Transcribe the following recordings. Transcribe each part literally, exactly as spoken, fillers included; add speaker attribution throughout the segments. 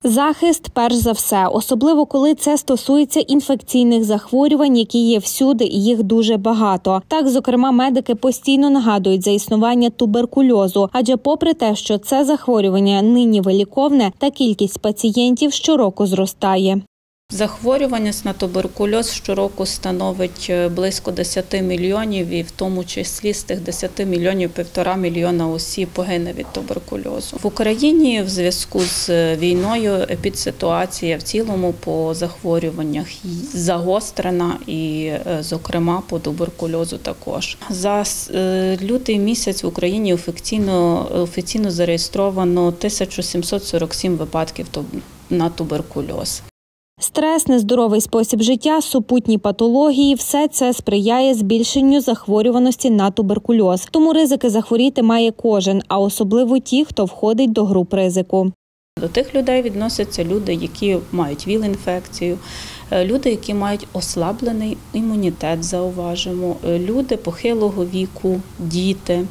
Speaker 1: Захист – перш за все, особливо коли це стосується інфекційних захворювань, які є всюди і їх дуже багато. Так, зокрема, медики постійно нагадують за існування туберкульозу, адже попри те, що це захворювання нині виліковне, та кількість пацієнтів щороку зростає.
Speaker 2: Захворюваність на туберкульоз щороку становить близько десять мільйонів, і в тому числі з тих десяти мільйонів півтора мільйона осіб погине від туберкульозу. В Україні в зв'язку з війною епідситуація в цілому по захворюваннях загострена і, зокрема, по туберкульозу також. За лютий місяць в Україні офіційно, офіційно зареєстровано тисячу сімсот сорок сім випадків на туберкульоз.
Speaker 1: Стрес, нездоровий спосіб життя, супутні патології – все це сприяє збільшенню захворюваності на туберкульоз. Тому ризики захворіти має кожен, а особливо ті, хто входить до груп ризику.
Speaker 2: До тих людей відносяться люди, які мають ВІЛ-інфекцію, люди, які мають ослаблений імунітет, зауважимо, люди похилого віку, діти,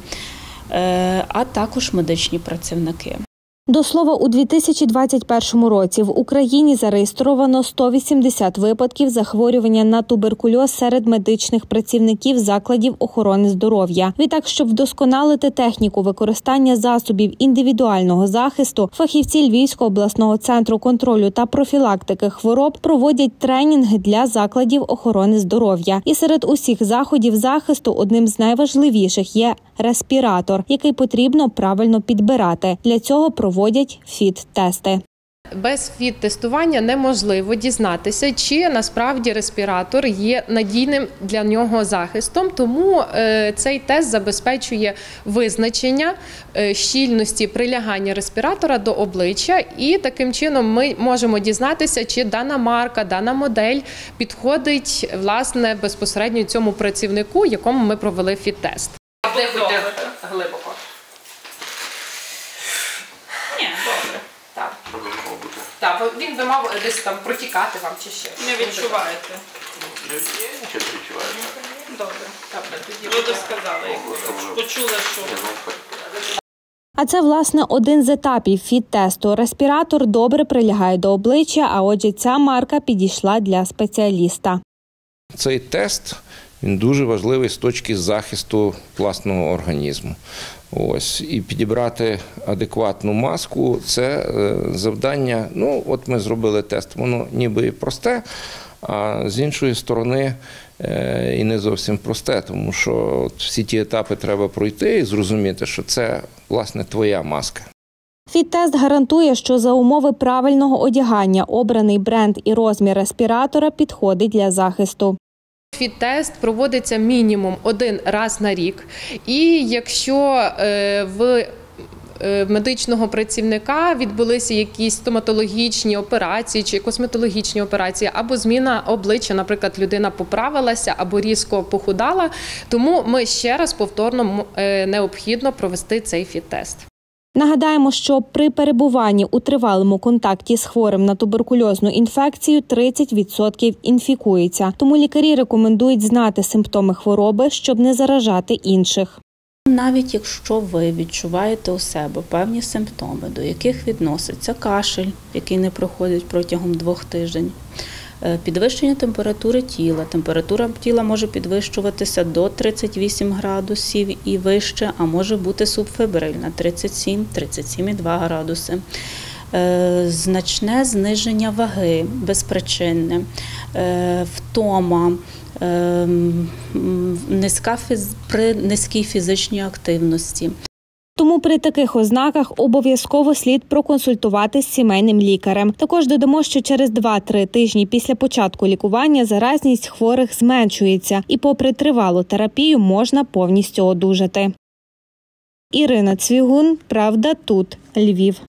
Speaker 2: а також медичні працівники.
Speaker 1: До слова, у дві тисячі двадцять першому році в Україні зареєстровано сто вісімдесят випадків захворювання на туберкульоз серед медичних працівників закладів охорони здоров'я. Відтак, щоб вдосконалити техніку використання засобів індивідуального захисту, фахівці Львівського обласного центру контролю та профілактики хвороб проводять тренінги для закладів охорони здоров'я. І серед усіх заходів захисту одним з найважливіших є респіратор, який потрібно правильно підбирати. Для цього проводять фіт-тести.
Speaker 3: Без фіт-тестування неможливо дізнатися, чи насправді респіратор є надійним для нього захистом, тому цей тест забезпечує визначення щільності прилягання респіратора до обличчя, і таким чином ми можемо дізнатися, чи дана марка, дана модель підходить, власне, безпосередньо цьому працівнику, якому ми провели фіт-тест.
Speaker 4: Вдихуйте глибоко.
Speaker 3: Ні, добре. Так. Так, він би мав десь там протікати вам чи ще.
Speaker 4: Не відчуваєте?
Speaker 5: Ні, нічого не відчуваєте.
Speaker 4: Добре. Добре, тоді ви досказали, як почули, що...
Speaker 1: А це, власне, один з етапів фіт-тесту. Респіратор добре прилягає до обличчя, а отже, ця марка підійшла для спеціаліста.
Speaker 6: Цей тест, він дуже важливий з точки захисту власного організму. Ось. І підібрати адекватну маску – це завдання. Ну, от ми зробили тест, воно ніби і просте, а з іншої сторони і не зовсім просте, тому що всі ті етапи треба пройти і зрозуміти, що це, власне, твоя маска.
Speaker 1: Фіт-тест гарантує, що за умови правильного одягання обраний бренд і розмір респіратора підходить для захисту.
Speaker 3: Фіт-тест проводиться мінімум один раз на рік, і якщо в медичного працівника відбулися якісь стоматологічні операції чи косметологічні операції, або зміна обличчя, наприклад, людина поправилася або різко похудала, тому ми ще раз повторно необхідно провести цей фіт-тест.
Speaker 1: Нагадаємо, що при перебуванні у тривалому контакті з хворим на туберкульозну інфекцію тридцять відсотків інфікується. Тому лікарі рекомендують знати симптоми хвороби, щоб не заражати інших.
Speaker 2: Навіть якщо ви відчуваєте у себе певні симптоми, до яких відноситься кашель, який не проходить протягом двох тижнів, підвищення температури тіла. Температура тіла може підвищуватися до тридцять вісім градусів і вище, а може бути субфебрильна – тридцять сім - тридцять сім і два градуси. Значне зниження ваги безпричинне, втома, низька, при низькій фізичній активності.
Speaker 1: Тому при таких ознаках обов'язково слід проконсультуватись з сімейним лікарем. Також додамо, що через два-три тижні після початку лікування заразність хворих зменшується і попри тривалу терапію можна повністю одужати. Ірина Цвігун, Правда тут, Львів.